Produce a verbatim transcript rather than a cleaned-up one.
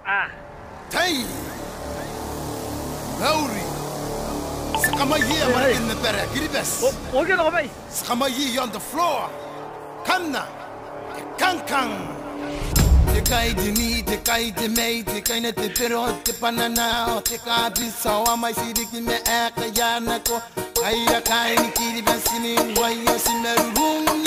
Ah. Tay. Lauri. Sakamayi amar in the better. Giribes. Organ away. Sakamayi on the floor. Kanna. Kankang. Te kai de ni, te kai de me, te kai na te pero te panana, te ka bisa wa mai siri me eka yana ko. Ai ya kai ni kiri basini, wai ya simeru